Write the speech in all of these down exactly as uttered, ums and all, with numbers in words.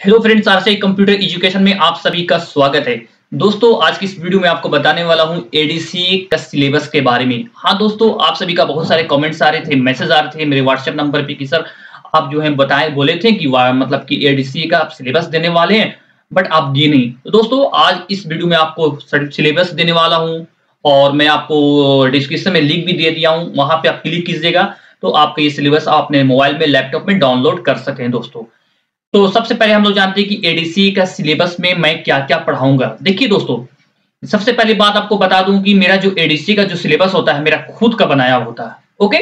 Hello friends, RCI computer education में आप सभी का स्वागत है। दोस्तों, आज की इस वीडियो में आपको बताने वाला हूं एडीसी का सिलेबस के बारे में। हाँ दोस्तों, आप सभी का बहुत सारे कमेंट्स आ रहे थे, मैसेज आ रहे थे मेरे व्हाट्सएप नंबर पे कि सर आप जो है बताएं, बोले थे कि मतलब कि एडीसी का आप सिलेबस देने वाले हैं, बट आप दिए नहीं। तो दोस्तों, आज इस वीडियो में आपको सिलेबस देने वाला हूँ और मैं आपको डिस्क्रिप्शन में लिंक भी दे दिया हूँ, वहां पे आप क्लिक कीजिएगा तो आपका ये सिलेबस आप अपने मोबाइल में, लैपटॉप में डाउनलोड कर सकें। दोस्तों, तो सबसे पहले हम लोग जानते हैं कि एडीसी का सिलेबस में मैं क्या-क्या पढ़ाऊंगा। देखिए दोस्तों, सबसे पहली बात आपको बता दूं कि मेरा जो एडीसी का जो सिलेबस होता है, मेरा खुद का बनाया होता है। ओके,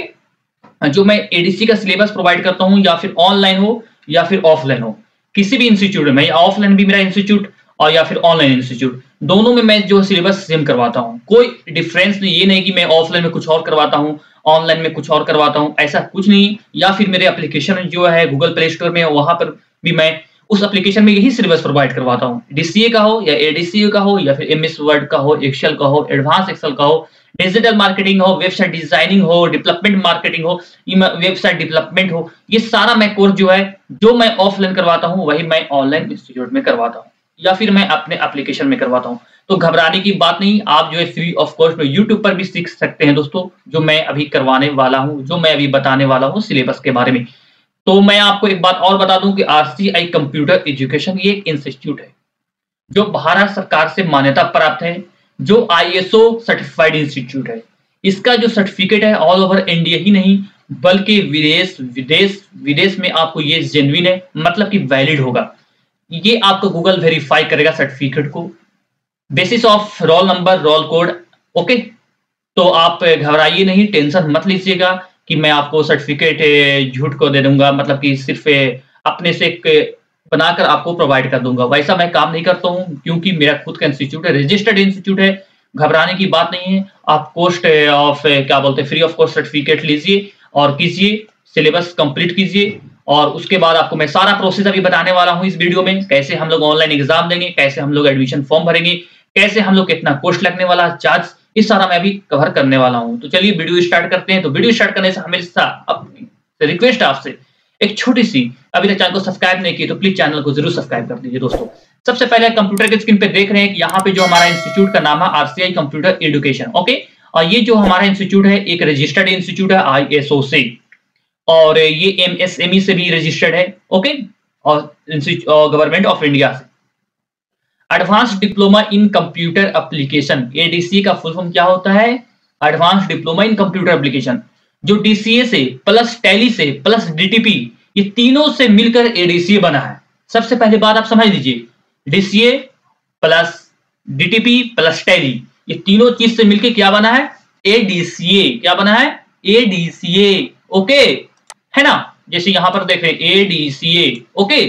जो मैं एडीसी का सिलेबस प्रोवाइड करता हूं, या फिर ऑनलाइन हो या फिर ऑफलाइन हो, किसी भी इंस्टीट्यूट में, ऑफलाइन भी मेरा इंस्टीट्यूट और या फिर ऑनलाइन इंस्टीट्यूट, दोनों में मैं जो सिलेबस सेम करवाता हूं। कोई डिफरेंस नहीं, ये नहीं कि मैं ऑफलाइन में कुछ और करवाता हूं, ऑनलाइन में कुछ और करवाता हूं, ऐसा कुछ नहीं। या फिर मेरे एप्लीकेशन जो है गूगल प्ले स्टोर में, वहां पर भी मैं उस एप्लीकेशन में यही सिलेबस प्रोवाइड करवाता हूं। डीसीए का हो या एडीसीए का हो या फिर एमएस वर्ड का हो, एक्सेल का हो, एडवांस एक्सेल का हो, डिजिटल मार्केटिंग हो, वेबसाइट डिजाइनिंग हो, डेवलपमेंट मार्केटिंग हो, वेबसाइट डेवलपमेंट हो, ये सारा मैं कोर्स जो है जो मैं ऑफलाइन करवाता हूं वही मैं ऑनलाइन इंस्टीट्यूट में करवाता हूं या फिर मैं अपने एप्लीकेशन में करवाता हूं। तो घबराने की बात नहीं, आप जो है फ्री ऑफ कॉस्ट में यूट्यूब पर भी सीख सकते हैं दोस्तों, जो मैं अभी करवाने वाला हूं, जो मैं अभी बताने वाला हूं सिलेबस के बारे में। तो मैं आपको एक बात और बता दूं कि आरसीआई कंप्यूटर एजुकेशन ये एक इंस्टीट्यूट है जो भारत सरकार से मान्यता प्राप्त है, जो आईएसओ सर्टिफाइड इंस्टीट्यूट है। इसका जो सर्टिफिकेट है ऑल ओवर इंडिया ही नहीं बल्कि विदेश विदेश विदेश में आपको ये जेन्युइन है, मतलब कि वैलिड होगा। ये आपको गूगल वेरीफाई करेगा सर्टिफिकेट को, basis of roll number, roll code. Okay, तो आप घबराइए नहीं, टेंशन मत लीजिएगा कि मैं आपको सर्टिफिकेट झूठ को दे दूंगा, मतलब कि सिर्फ अपने से एक बनाकर आपको प्रोवाइड कर दूंगा। वैसा मैं काम नहीं करता हूं, क्योंकि मेरा खुद का इंस्टीट्यूट है, रजिस्टर्ड इंस्टीट्यूट है। घबराने की बात नहीं है। आप कोस्ट ऑफ क्या बोलते हैं फ्री ऑफ कॉस्ट सर्टिफिकेट लीजिए और कीजिए, सिलेबस कंप्लीट कीजिए, और उसके बाद आपको मैं सारा प्रोसेस अभी बताने वाला हूं इस वीडियो में। कैसे हम लोग ऑनलाइन एग्जाम देंगे, कैसे हम लोग एडमिशन फॉर्म भरेंगे, कैसे हम लोग कितना कॉस्ट लगने वाला, चार्ज, इस सारा मैं अभी कवर करने वाला हूं। तो चलिए वीडियो स्टार्ट करते हैं। तो वीडियो स्टार्ट करने से हमेशा अपनी रिक्वेस्ट है आपसे, एक छोटी सी, अभी तक चैनल को सब्सक्राइब नहीं किए तो प्लीज चैनल को जरूर सब्सक्राइब कर दीजिए। दोस्तों, सबसे पहले कंप्यूटर के स्क्रीन पे देख रहे हैं कि यहाँ पे जो हमारा इंस्टीट्यूट का नाम है आरसीआई कंप्यूटर एजुकेशन। ओके, और ये जो हमारा इंस्टीट्यूट है एक रजिस्टर्ड इंस्टीट्यूट है आईएसओ से, और ये एमएसएमई से भी रजिस्टर्ड है। ओके, और गवर्नमेंट ऑफ इंडिया से। Advance diploma in computer application, ADC का फुल फॉर्म क्या होता है? Advance diploma in computer application, जो डीसीए से प्लस टैली से प्लस डीटीपी, ये तीनों से मिलकर एडीसी बना है। सबसे पहले बात आप समझ लीजिए, DCA plus DTP plus Tally, ये तीनों चीज से मिलकर क्या बना है? एडीसीए। क्या बना है? एडीसीए। ओके, है ना? जैसे यहां पर देख रहे हैं एडीसीए। ओके,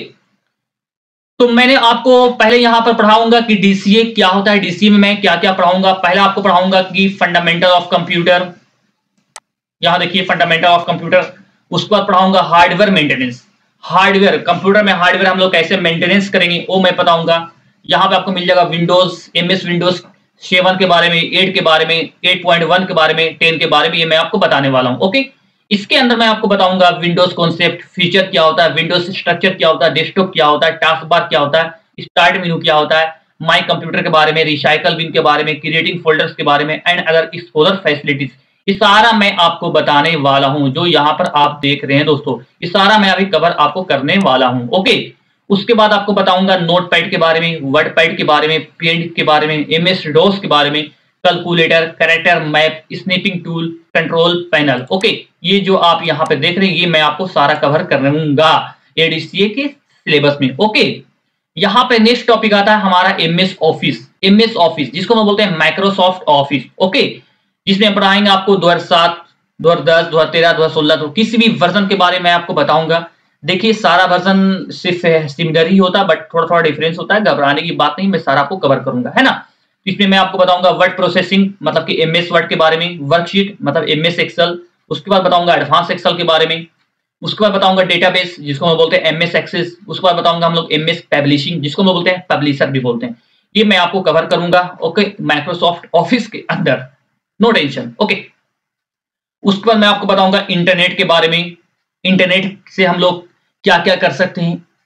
तो मैंने आपको पहले यहां पर पढ़ाऊंगा कि डीसीए क्या होता है, डीसीए में मैं क्या क्या पढ़ाऊंगा। पहले आपको पढ़ाऊंगा कि फंडामेंटल ऑफ कंप्यूटर, यहां देखिए फंडामेंटल ऑफ कंप्यूटर। उसके बाद पढ़ाऊंगा हार्डवेयर मेंटेनेंस, हार्डवेयर कंप्यूटर में हार्डवेयर हम लोग कैसे मेंटेनेंस करेंगे वो मैं बताऊंगा। यहां पे आपको मिल जाएगा विंडोज, एमएस विंडोज सेवन के बारे में, एट के बारे में, एट पॉइंट वन के बारे में, टेन के बारे में, ये मैं आपको बताने वाला हूं। ओके, इसके अंदर मैं आपको बताऊंगा विंडोज कॉन्सेप्ट, फीचर क्या होता है, विंडोज स्ट्रक्चर क्या होता है, डेस्कटॉप क्या होता है, टास्क बार क्या होता है, स्टार्ट मेनू क्या होता है, माई कंप्यूटर के बारे में, रिसाइकल बिन के बारे में, क्रिएटिंग फोल्डर्स के बारे में, एंड अदर एक्सपोजर फैसिलिटीज। ये सारा मैं आपको बताने वाला हूं, जो यहाँ पर आप देख रहे हैं दोस्तों, ये सारा मैं अभी कवर आपको करने वाला हूं। ओके, उसके बाद आपको बताऊंगा नोटपैड के बारे में, वर्डपैड के बारे में, पेंट के बारे में, एमएस डॉस के बारे में, calculator, character map, snapping tool, control panel. Okay, ये जो आप यहाँ पे देख रहे हैं ये मैं आपको सारा कवर करूंगा एडीसीए के सिलेबस में। ओके, यहाँ पे नेक्स्ट टॉपिक आता है हमारा एमएस ऑफिस, एमएस ऑफिस जिसको हम बोलते हैं माइक्रोसॉफ्ट ऑफिस। ओके, जिसमें हम पढ़ाएंगे आपको दो हजार सात, दो हजार दस, दो हजार तेरह, दो हजार सोलह, तो किसी भी वर्जन के बारे में आपको बताऊंगा। देखिए, सारा वर्जन सिर्फ सिमिलर ही होता है, बट थोड़ा थोड़ा डिफरेंस होता है। घबराने की बात नहीं, मैं सारा आपको कवर करूंगा, है ना? इसमें मैं आपको बताऊंगा वर्ड प्रोसेसिंग, मतलब कि एमएस वर्ड के बारे में, वर्कशीट मतलब एमएस एक्सेल, उसके बाद बताऊंगा एडवांस एक्सेल के बारे में, उसके बाद बताऊंगा डेटाबेस जिसको हम बोलते हैं एमएस एक्सेस, उसके बाद बताऊंगा हम लोग एमएस पब्लिशिंग जिसको हम बोलते हैं पब्लिशर भी बोलते हैं। ये मैं आपको कवर करूंगा। ओके, माइक्रोसॉफ्ट ऑफिस के अंदर, नो टेंशन। ओके, उसके बाद मैं आपको बताऊंगा इंटरनेट के बारे में, इंटरनेट से हम लोग क्या क्या कर सकते हैं,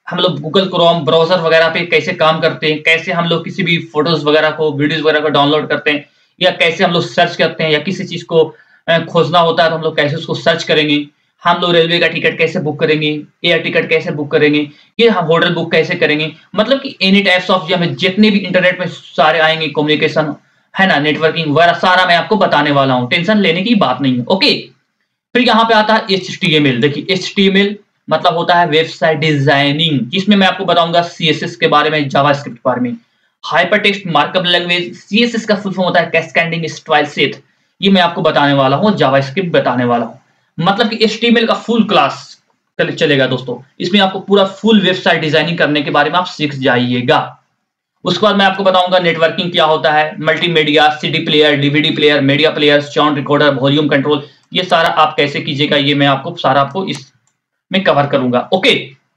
हम लोग गूगल क्रोम ब्राउजर वगैरह पे कैसे काम करते हैं, कैसे हम लोग किसी भी फोटोज वगैरह को, वीडियोज वगैरह को डाउनलोड करते हैं, या कैसे हम लोग सर्च करते हैं, या किसी चीज को अ, खोजना होता है तो हम लोग कैसे उसको सर्च करेंगे, हम लोग रेलवे का टिकट कैसे बुक करेंगे, एयर टिकट कैसे बुक करेंगे, ये हम होटल बुक कैसे करेंगे, मतलब कि एनी टाइप्स ऑफ जो हमें जितने भी इंटरनेट में सारे आएंगे कम्युनिकेशन है ना, नेटवर्किंग वगैरह सारा मैं आपको बताने वाला हूँ, टेंशन लेने की बात नहीं है। ओके, फिर यहाँ पे आता है एच टी एम एल। देखिए एच टी एम एल मतलब होता है वेबसाइट डिजाइनिंग, जिसमें मैं आपको बताऊंगा सी एस एस के बारे में, जावास्क्रिप्ट के बारे में, hypertext markup language, C S S का फुल फॉर्म होता है कैस्केडिंग स्टाइल सेट, ये मैं आपको बताने वाला हूँ, जावास्क्रिप्ट बताने वाला हूँ। मतलब कि एच टी एम एल का फुल क्लास चलेगा दोस्तों, इसमें आपको पूरा फुल वेबसाइट डिजाइनिंग करने के बारे में आप सीख जाइएगा। उसके बाद मैं आपको बताऊंगा नेटवर्किंग क्या होता है, multimedia, CD player, DVD player, media player, sound recorder, volume control, ये सारा आप कैसे कीजिएगा, ये मैं आपको सारा आपको इसमें कवर करूंगा। ओके,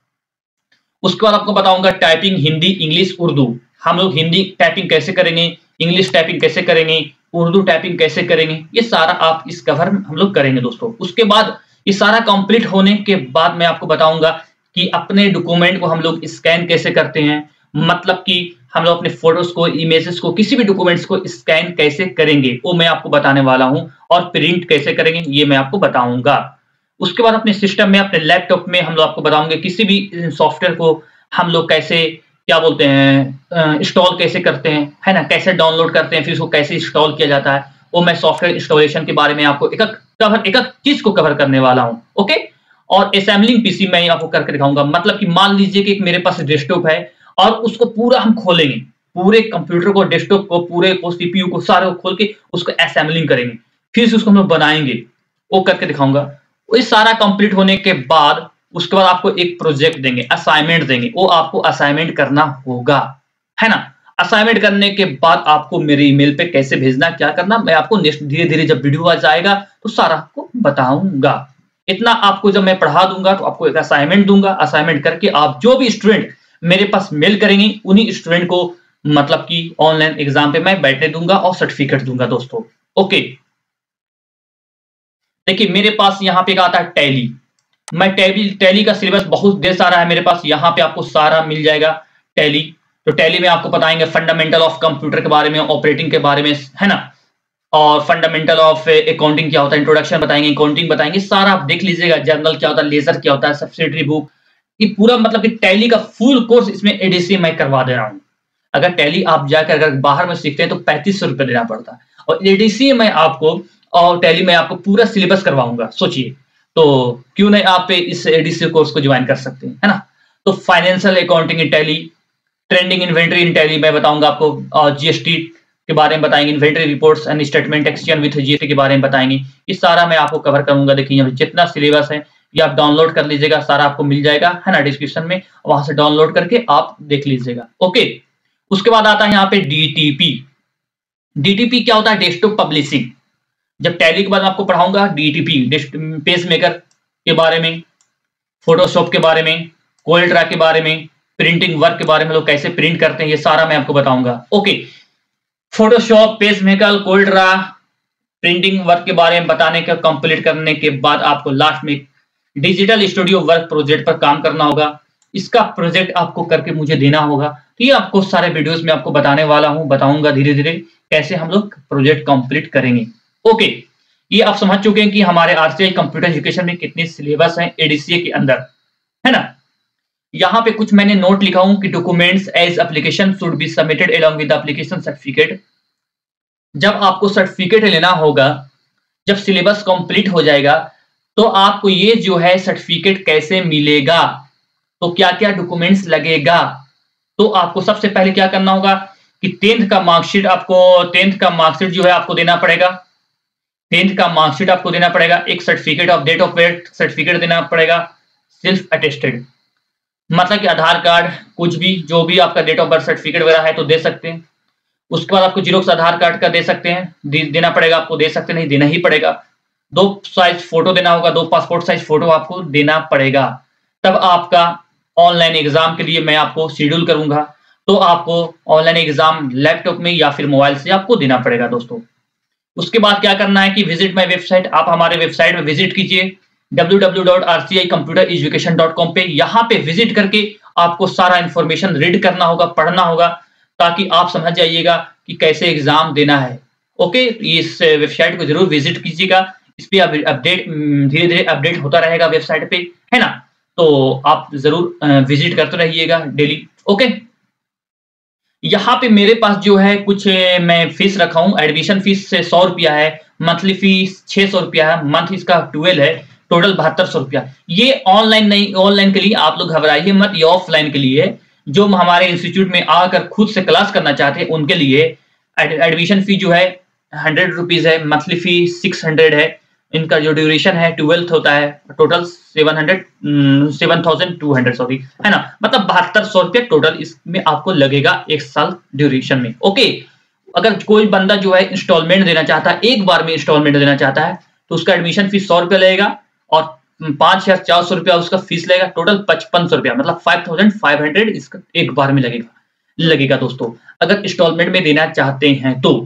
उसके बाद आपको बताऊंगा टाइपिंग, हिंदी, इंग्लिश, उर्दू, हम लोग हिंदी टाइपिंग कैसे करेंगे, इंग्लिश टाइपिंग कैसे करेंगे, उर्दू टाइपिंग कैसे करेंगे, ये सारा आप इस कवर हम लोग करेंगे दोस्तों। उसके बाद ये सारा कंप्लीट होने के बाद मैं आपको बताऊंगा कि अपने डॉक्यूमेंट को हम लोग स्कैन कैसे करते हैं, मतलब कि हम लोग अपने फोटोज को, इमेजेस को, किसी भी डॉक्यूमेंट्स को स्कैन कैसे करेंगे वो मैं आपको बताने वाला हूं, और प्रिंट कैसे करेंगे ये मैं आपको बताऊंगा। उसके बाद अपने सिस्टम में, अपने लैपटॉप में हम लोग आपको बताऊंगे किसी भी सॉफ्टवेयर को हम लोग कैसे क्या बोलते हैं इंस्टॉल कैसे करते हैं, है ना, कैसे डाउनलोड करते हैं, फिर उसको कैसे इंस्टॉल किया जाता है, वो मैं सॉफ्टवेयर इंस्टॉलेशन के बारे में आपको एक एक कवर एक एक चीज को कवर करने वाला हूँ। ओके, और असेंबलिंग पीसी मैं आपको करके दिखाऊंगा, मतलब कि मान लीजिए कि एक मेरे पास डेस्कटॉप है और उसको पूरा हम खोलेंगे, पूरे कंप्यूटर को, डेस्कटॉप को, पूरे को, सीपीयू को, सारे को खोल के उसको असेंबलिंग करेंगे, फिर से उसको हम लोग बनाएंगे, वो करके दिखाऊंगा। ये सारा कंप्लीट होने के बाद उसके बाद आपको एक प्रोजेक्ट देंगे, असाइनमेंट देंगे, वो आपको असाइनमेंट करना होगा, है ना। असाइनमेंट करने के बाद आपको मेरे ईमेल पे कैसे भेजना, क्या करना, मैं आपको नेक्स्ट धीरे धीरे जब वीडियो आ जाएगा तो सारा आपको बताऊंगा। इतना आपको जब मैं पढ़ा दूंगा तो आपको एक असाइनमेंट दूंगा, असाइनमेंट करके आप जो भी स्टूडेंट मेरे पास मेल करेंगे उन्हीं स्टूडेंट को मतलब कि ऑनलाइन एग्जाम पे मैं बैठने दूंगा और सर्टिफिकेट दूंगा दोस्तों। ओके, देखिए मेरे पास यहाँ पे आता है टैली, मैं टैली टैली का सिलेबस बहुत ढेर सारा है मेरे पास, यहाँ पे आपको सारा मिल जाएगा टैली। तो टैली में आपको बताएंगे फंडामेंटल ऑफ कंप्यूटर के बारे में, ऑपरेटिंग के बारे में, है ना, और फंडामेंटल ऑफ अकाउंटिंग क्या होता है, इंट्रोडक्शन बताएंगे, अकाउंटिंग बताएंगे, सारा आप देख लीजिएगा, जर्नल क्या होता है, लेजर क्या होता है, सब्सिडरी बुक, ये पूरा मतलब कि टैली का फुल कोर्स इसमें एडीसी मैं करवा दे रहा हूँ। अगर टैली आप जाकर अगर बाहर में सीखते हैं तो पैंतीस सौ रुपये देना पड़ता है, और एडीसी में आपको और टैली में आपको पूरा सिलेबस करवाऊंगा। सोचिए, तो क्यों नहीं आप इस एडीसी कोर्स को ज्वाइन कर सकते हैं, है ना। तो financial accounting in Tally, trending inventory in Tally मैं बताऊंगा आपको, और जीएसटी के बारे में बताएंगे, inventory reports and statement exchange with GST के बारे में बताएंगे, ये सारा मैं आपको कवर करूंगा। देखिए जितना सिलेबस है ये आप डाउनलोड कर लीजिएगा, सारा आपको मिल जाएगा, है ना, डिस्क्रिप्शन में, वहां से डाउनलोड करके आप देख लीजिएगा। ओके, उसके बाद आता है यहाँ पे डीटीपी। डीटीपी क्या होता है, डेस्कटॉप पब्लिशिंग। जब टैली के बाद आपको पढ़ाऊंगा डीटीपी, पेज मेकर के बारे में, फोटोशॉप के बारे में, कोल्ड्रा के बारे में, प्रिंटिंग वर्क के बारे में, लोग कैसे प्रिंट करते हैं, ये सारा मैं आपको बताऊंगा। Okay, Photoshop, page maker, CorelDRAW, printing work के बारे में बताने का कंप्लीट करने के बाद आपको लास्ट में डिजिटल स्टूडियो वर्क प्रोजेक्ट पर काम करना होगा। इसका प्रोजेक्ट आपको करके मुझे देना होगा। तो ये आपको सारे वीडियोस में आपको बताने वाला हूं, बताऊंगा धीरे धीरे कैसे हम लोग प्रोजेक्ट कंप्लीट करेंगे। ओके, ये आप समझ चुके हैं कि हमारे आरसीआई कंप्यूटर एजुकेशन में कितने सिलेबस हैं एडीसीए के अंदर, है ना। यहाँ पे कुछ मैंने नोट लिखा हूं कि documents as application should be submitted along with application certificate. जब आपको सर्टिफिकेट लेना होगा, जब सिलेबस कंप्लीट हो जाएगा तो आपको ये जो है सर्टिफिकेट कैसे मिलेगा, तो क्या क्या डॉक्यूमेंट्स लगेगा। तो आपको सबसे पहले क्या करना होगा कि टेंथ का मार्कशीट, आपको टेंथ का मार्कशीट जो है आपको देना पड़ेगा, टेंथ का मार्कशीट आपको देना पड़ेगा, एक certificate of date of birth certificate देना पड़ेगा, सेल्फ अटेस्टेड, मतलब कि आधार कार्ड, कुछ भी जो भी आपका डेट ऑफ बर्थ सर्टिफिकेट वगैरह है तो दे सकते हैं। उसके बाद आपको जीरोक्स आधार कार्ड का दे सकते हैं, दे, देना पड़ेगा आपको, दे सकते नहीं, देना ही पड़ेगा। दो साइज फोटो देना होगा, दो पासपोर्ट साइज फोटो आपको देना पड़ेगा। तब आपका ऑनलाइन एग्जाम के लिए मैं आपको शेड्यूल करूंगा, तो आपको ऑनलाइन एग्जाम लैपटॉप में या फिर मोबाइल से आपको देना पड़ेगा दोस्तों। उसके बाद क्या करना है कि विजिट माय वेबसाइट, आप हमारे वेबसाइट में विजिट कीजिए, W W W dot R C I computer education dot com पे। यहाँ पे विजिट करके आपको सारा इंफॉर्मेशन रीड करना होगा, पढ़ना होगा, ताकि आप समझ जाइएगा कि कैसे एग्जाम देना है। ओके, इस वेबसाइट को जरूर विजिट कीजिएगा। इस पे अपडेट धीरे धीरे अपडेट होता रहेगा वेबसाइट पे, है ना। तो आप जरूर विजिट करते रहिएगा डेली। ओके, यहाँ पे मेरे पास जो है कुछ मैं फीस रखा हूँ। एडमिशन फीस से सौ रुपया है, मंथली फीस छह सौ रुपया है, मंथ इसका ट्वेल्व है, टोटल बहत्तर सौ रुपया। ये ऑनलाइन नहीं, ऑनलाइन के लिए आप लोग घबराइए मत, ये ऑफलाइन के लिए है। जो हमारे इंस्टीट्यूट में आकर खुद से क्लास करना चाहते हैं उनके लिए एडमिशन फी जो है हंड्रेड रुपीज है, मंथली फी सिक्स हंड्रेड है। इनका जो ड्यूरेशन है ट्वेल्थ होता है, total seven hundred seven thousand two hundred sorry, है ना। मतलब बहत्तर सौ रुपया टोटल इसमें आपको लगेगा एक साल ड्यूरेशन में। ओके, अगर कोई बंदा जो है इंस्टॉलमेंट देना चाहता है, एक बार में इंस्टॉलमेंट देना चाहता है, तो उसका एडमिशन फीस सौ रुपया लगेगा और पांच हजार चार सौ रुपया उसका फीस लगेगा, टोटल पचपन सौ रुपया, मतलब फाइव थाउजेंड फाइव हंड्रेड इसका एक बार में लगेगा लगेगा दोस्तों। अगर इंस्टॉलमेंट में देना चाहते हैं तो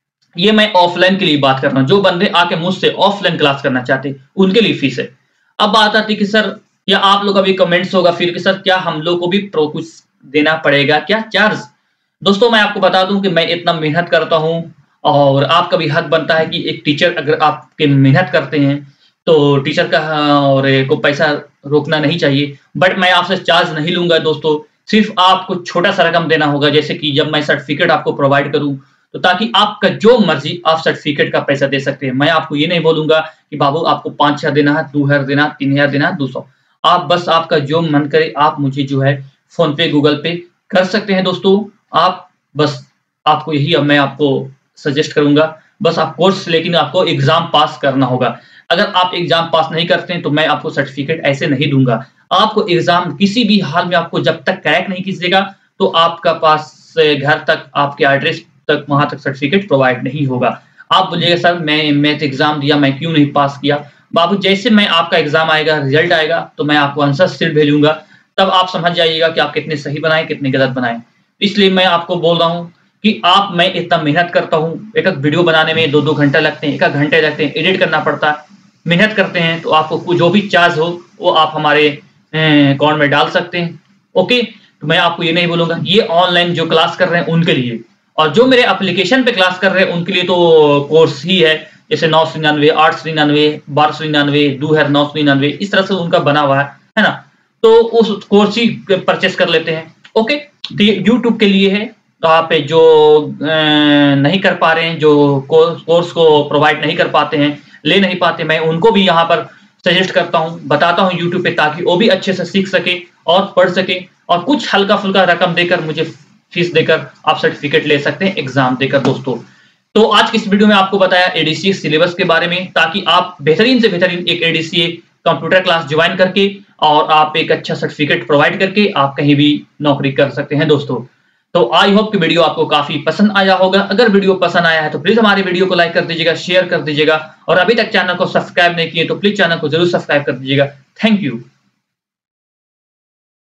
ये मैं ऑफलाइन के लिए बात कर रहा हूँ। जो बंदे आके मुझसे ऑफलाइन क्लास करना चाहते हैं उनके लिए फीस है। अब बात आती है कि सर, या आप लोग अभी कमेंट्स होगा फिर कि सर क्या हम लोग को भी प्रो कुछ देना पड़ेगा क्या चार्ज? दोस्तों मैं आपको बता दूं कि मैं इतना मेहनत करता हूं और आपका भी हक बनता है कि एक टीचर अगर आपके मेहनत करते हैं तो टीचर का और को पैसा रोकना नहीं चाहिए। बट मैं आपसे चार्ज नहीं लूंगा दोस्तों, सिर्फ आपको छोटा सा रकम देना होगा। जैसे कि जब मैं सर्टिफिकेट आपको प्रोवाइड करूं तो ताकि आपका जो मर्जी आप सर्टिफिकेट का पैसा दे सकते हैं। मैं आपको ये नहीं बोलूंगा कि बाबू आपको पांच हजार देना है, दो हजार देना, तीन हजार देना, दो सौ। आप बस आपका जो मन करे आप मुझे जो है फोन पे गूगल पे कर सकते हैं दोस्तों। आप बस आपको यही अब मैं आपको सजेस्ट करूंगा, बस आप कोर्स, लेकिन आपको एग्जाम पास करना होगा। अगर आप एग्जाम पास नहीं करते हैं तो मैं आपको सर्टिफिकेट ऐसे नहीं दूंगा। आपको एग्जाम किसी भी हाल में आपको जब तक क्रैक नहीं कीजिएगा तो आपका पास से घर तक, आपके एड्रेस तक, वहां तक सर्टिफिकेट प्रोवाइड नहीं होगा। आप बोलिएगा सर मैं मैथ एग्जाम दिया, मैं क्यों नहीं पास किया? बाबू जैसे मैं आपका एग्जाम आएगा, रिजल्ट आएगा, तो मैं आपको आंसर शीट भेजूंगा, तब आप समझ जाइएगा कि आप कितने सही बनाए कितने गलत बनाए। इसलिए मैं आपको बोल रहा हूँ कि आप, मैं इतना मेहनत करता हूँ, एक एक वीडियो बनाने में दो दो घंटे लगते हैं, एक एक घंटे लगते हैं, एडिट करना पड़ता है, मेहनत करते हैं, तो आपको जो भी चार्ज हो वो आप हमारे अकाउंट में डाल सकते हैं। ओके, तो मैं आपको ये नहीं बोलूंगा। ये ऑनलाइन जो क्लास कर रहे हैं उनके लिए, और जो मेरे एप्लीकेशन पे क्लास कर रहे हैं उनके लिए तो कोर्स ही है, जैसे नौ सौ निन्यानवे, आठ सौ निन्यानवे, बारह सौ निन्यानवे, दो हजार नौ सौ निन्यानवे, इस तरह से उनका बना हुआ है, है ना। तो उस कोर्स ही परचेस कर लेते हैं। ओके, तो ये यूट्यूब के लिए है। तो आप जो नहीं कर पा रहे हैं, जो कोर्स को प्रोवाइड नहीं कर पाते हैं, ले नहीं पाते, मैं उनको भी यहाँ पर सजेस्ट करता हूँ, बताता हूँ यूट्यूब पे, ताकि वो भी अच्छे से सीख सके और पढ़ सके, और कुछ हल्का फुल्का रकम देकर, मुझे फीस देकर आप सर्टिफिकेट ले सकते हैं एग्जाम देकर दोस्तों। तो आज की इस वीडियो में आपको बताया एडीसीए सिलेबस के बारे में, ताकि आप बेहतरीन से बेहतरीन एक एडीसीए कंप्यूटर क्लास ज्वाइन करके और आप एक अच्छा सर्टिफिकेट प्रोवाइड करके आप कहीं भी नौकरी कर सकते हैं दोस्तों। तो आई होप कि वीडियो आपको काफी पसंद आया होगा। अगर वीडियो पसंद आया है तो प्लीज हमारे वीडियो को लाइक कर दीजिएगा, शेयर कर दीजिएगा, और अभी तक चैनल को सब्सक्राइब नहीं किए तो प्लीज चैनल को जरूर सब्सक्राइब कर दीजिएगा। Thank you.